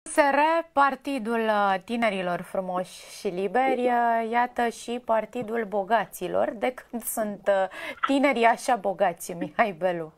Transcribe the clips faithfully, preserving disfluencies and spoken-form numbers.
U S R, Partidul Tinerilor Frumoși și Liberi, iată și Partidul Bogaților. De când sunt tinerii așa bogați, Mihai Belu?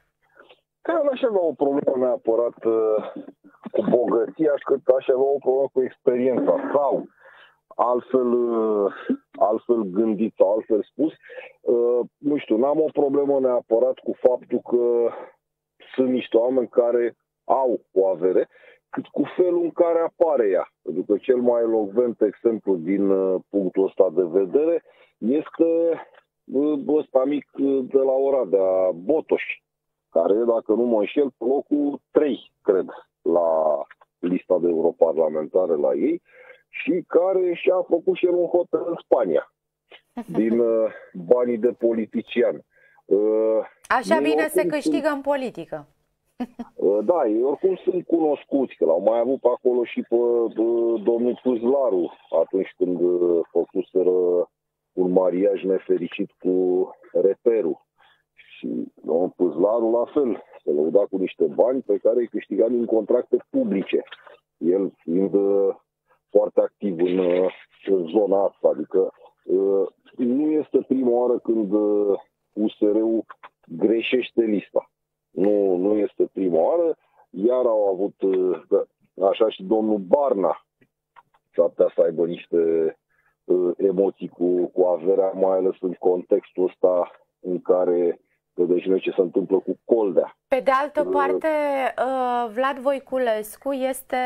Că eu n-aș avea o problemă neapărat uh, cu bogăția, cât aș avea o problemă cu experiența. Sau, altfel, uh, altfel gândit sau altfel spus, uh, nu știu, n-am o problemă neapărat cu faptul că sunt niște oameni care au o avere, cât cu felul în care apare ea. Pentru că cel mai elocvent exemplu din uh, punctul ăsta de vedere este uh, ăsta mic de la Oradea, Botoș, care, dacă nu mă înșel, pe locul trei, cred, la lista de europarlamentare la ei și care și-a făcut și el un hotel în Spania, din uh, banii de politician. Uh, Așa bine se câștigă sunt... în politică. Uh, da, ei oricum sunt cunoscuți, că l-au mai avut pe acolo și pe uh, domnul Puzlaru, atunci când uh, făcuseră un mariaj nefericit cu reperul. Și domnul Puzlaru la fel, se lăuda cu niște bani pe care îi câștiga din contracte publice. El fiind uh, foarte activ în, uh, în zona asta, adică uh, nu este prima oară când uh, U S R-ul greșește lista. Nu, nu este prima oară, iar au avut, uh, așa și domnul Barna, s-ar putea să aibă niște uh, emoții cu, cu averea, mai ales în contextul ăsta în care vedeți noi ce se întâmplă cu Coldea. Pe de altă parte, Vlad Voiculescu este,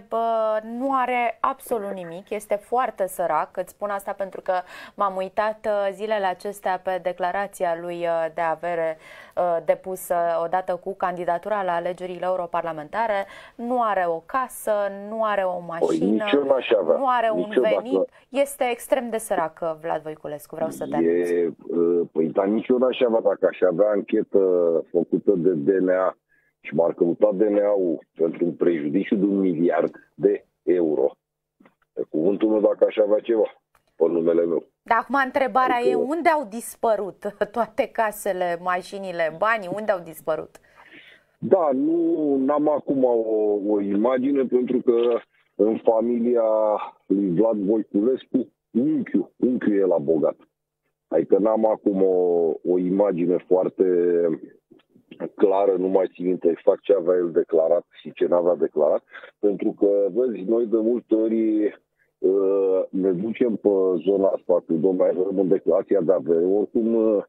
nu are absolut nimic, este foarte sărac. Îți spun asta pentru că m-am uitat zilele acestea pe declarația lui de avere depusă odată cu candidatura la alegerile europarlamentare. Nu are o casă, nu are o mașină, avea. nu are un venit. Este extrem de sărac Vlad Voiculescu, vreau să te e, Păi, dar nici eu n-aș avea, dacă aș avea anchetă făcută de D N A și m-ar căuta D N A-ul pentru un prejudiciu de un miliard de euro. Pe cuvântul meu, dacă aș avea ceva pe numele meu. Dar acum întrebarea adică... e unde au dispărut toate casele, mașinile, banii, unde au dispărut? Da, nu n-am acum o, o imagine, pentru că în familia lui Vlad Voiculescu, unchiul, unchiul e la bogat. Adică n-am acum o, o imagine foarte clară, nu mai țin minte exact ce avea el declarat și ce n-avea declarat, pentru că, vezi, noi de multe ori uh, ne ducem pe zona asta cu domnul avem în declarația de avere, oricum uh,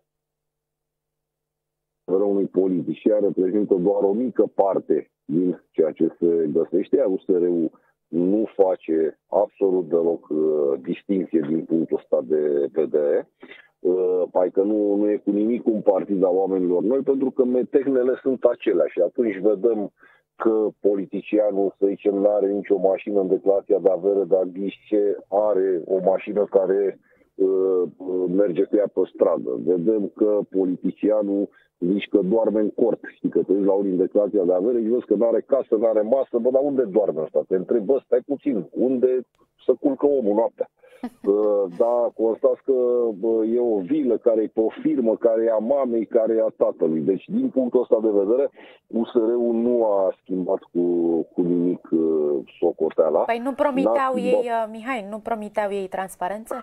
unui politician reprezintă doar o mică parte din ceea ce se găsește, iar U S R-ul nu face absolut deloc uh, distinție din punctul ăsta de vedere. Uh, adică nu, nu e cu nimic un partid al oamenilor noi, pentru că metehnele sunt aceleași. Și atunci vedem că politicianul, să zicem, nu are nicio mașină în declarația de avere, dar ghișe are o mașină care uh, merge cu ea pe stradă. Vedem că politicianul zici că doarme în cort. Știi că te uiți la unii în declarația de avere și vezi că nu are casă, nu are masă, bă, dar unde doarme ăsta? Te întreb, bă, stai puțin, unde să culcă omul noaptea? Da, constați că e o vilă care e pe o firmă, care e a mamei, care e a tatălui. Deci, din punctul ăsta de vedere, U S R-ul nu a schimbat cu, cu nimic socoteala. Păi nu promiteau ei, Mihai, nu promiteau ei transparență?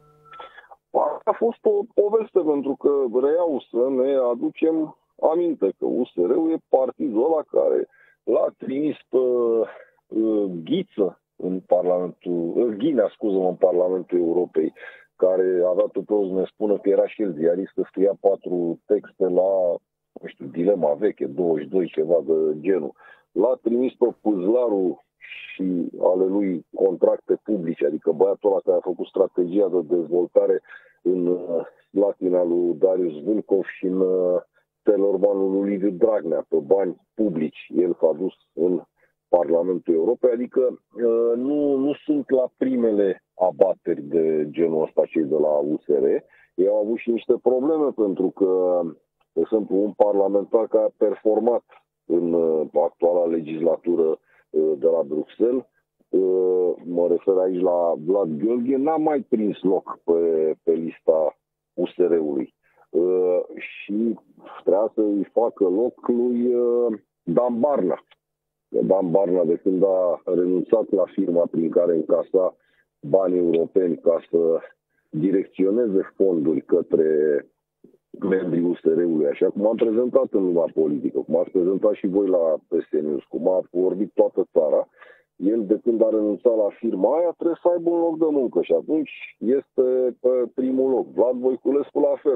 A fost o poveste, pentru că reiau să ne aducem aminte că U S R-ul e partidul ăla care l-a trimis pe uh, Ghiță în Parlamentul, Ghinea, scuză-mă, în Parlamentul Europei, care avea tot pe să ne spună că era și el ziarist, că scria patru texte la, nu știu, Dilema Veche, douăzeci și doi, ceva de genul. L-a trimis pe Puzlaru și ale lui contracte publice, adică băiatul ăla care a făcut strategia de dezvoltare în Slatina lui Darius Vâlcov și în Telormanul lui Liviu Dragnea, pe bani publici. El s-a dus în Parlamentul Europei, adică nu, nu sunt la primele abateri de genul ăsta cei de la U S R. Ei au avut și niște probleme, pentru că, de exemplu, un parlamentar care a performat în actuala legislatură de la Bruxelles, mă refer aici la Vlad Gheorghe, n-a mai prins loc pe, pe lista U S R-ului. Și trebuia să-i facă loc lui Dan Barna. Dan Barna, de când a renunțat la firma prin care încasa bani europeni ca să direcționeze fonduri către membrii U S R-ului, așa cum am prezentat în lumea politică, cum ați prezentat și voi la P S News, cum a vorbit toată țara, el de când a renunțat la firma aia trebuie să aibă un loc de muncă și atunci este pe primul loc. Vlad Voiculescu la fel.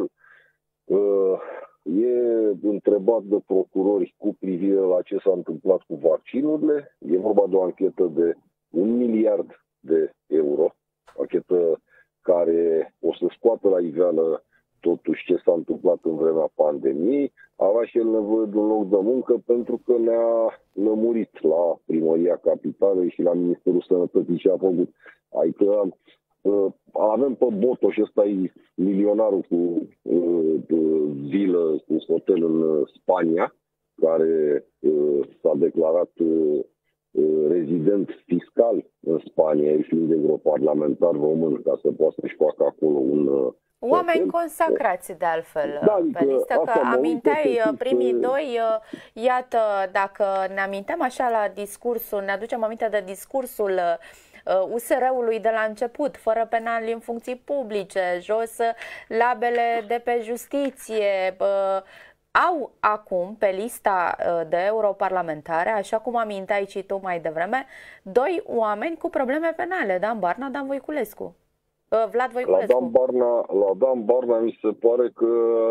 E întrebat de procurori cu privire la ce s-a întâmplat cu vaccinurile. E vorba de o anchetă de un miliard de euro, anchetă care o să scoată la iveală totuși ce s-a întâmplat în vremea pandemiei. Avea și el nevoie de un loc de muncă pentru că ne-a lămurit la Primăria Capitalei și la Ministerul Sănătății ce a făcut. Adică avem pe Botoș, ăsta e milionarul cu vilă, cu hotel în Spania, care s-a declarat rezident fiscal în Spania, el fiind europarlamentar român, ca să poată să-și facă acolo un... Oameni consacrați de altfel da, adică pe listă, că aminteai primii că... doi, iată, dacă ne amintem așa la discursul, ne aducem aminte de discursul U S R-ului de la început, fără penali în funcții publice, jos labele de pe justiție, au acum pe lista de europarlamentare, așa cum aminteai și tu mai devreme, doi oameni cu probleme penale, Dan Barna, Dan Voiculescu. Vlad Voiculescu. La Dan Barna, la Dan Barna mi se pare că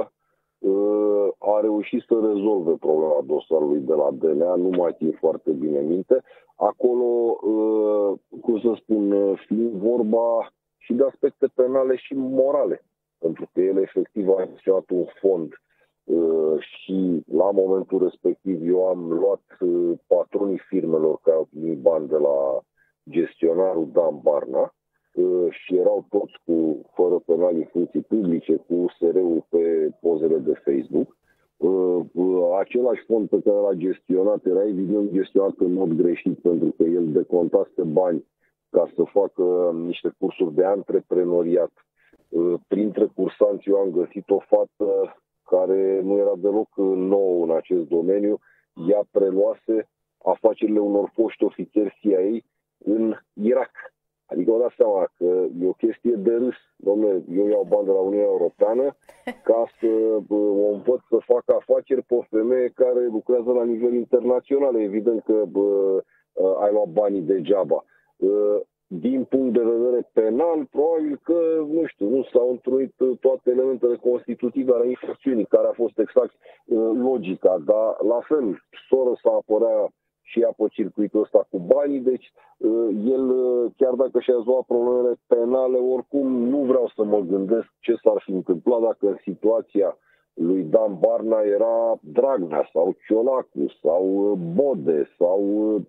uh, a reușit să rezolve problema dosarului de la D N A, nu mai țin foarte bine minte. Acolo, uh, cum să spun, fiind vorba și de aspecte penale și morale, pentru că el efectiv a gestionat un fond uh, și la momentul respectiv eu am luat uh, patronii firmelor care au primit bani de la gestionarul Dan Barna, și erau toți cu fără penali în funcții publice, cu U S R-ul pe pozele de Facebook. Același fond pe care l-a gestionat era evident gestionat în mod greșit, pentru că el decontase bani ca să facă niște cursuri de antreprenoriat. Printre cursanți eu am găsit o fată care nu era deloc nouă în acest domeniu. Ea preluase afacerile unor foști ofițeri C I A în Irak. Adică vă dați seama că e o chestie de râs. Dom'le, eu iau bani de la Uniunea Europeană ca să o învăț să facă afaceri pe o femeie care lucrează la nivel internațional. Evident că bă, ai luat banii degeaba. Din punct de vedere penal, probabil că, nu știu, nu s-au întrunit toate elementele constitutive ale infracțiunii, care a fost exact logica, dar la fel, soră să apărea și ea pe circuitul ăsta cu banii, deci el, chiar dacă și-a rezolvat problemele penale, oricum nu vreau să mă gândesc ce s-ar fi întâmplat dacă în situația lui Dan Barna era Dragnea sau Ciolacu sau Bode sau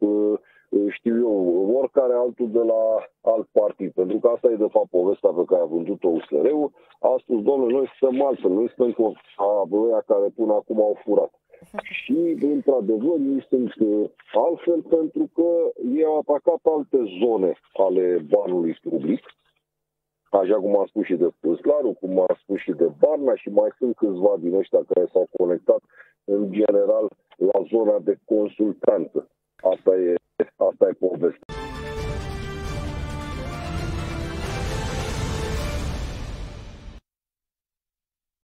știu eu, oricare altul de la alt partid, pentru că asta e de fapt povestea pe care a vândut-o U S R-ul. A spus, domnule, noi suntem altfel, noi suntem cu ăia care până acum au furat. Și, într-adevăr, ei sunt altfel pentru că ei au atacat alte zone ale banului public, așa cum a spus și de Păslaru, cum a spus și de Barna și mai sunt câțiva din ăștia care s-au conectat în general la zona de consultanță. Asta e, asta e povestea.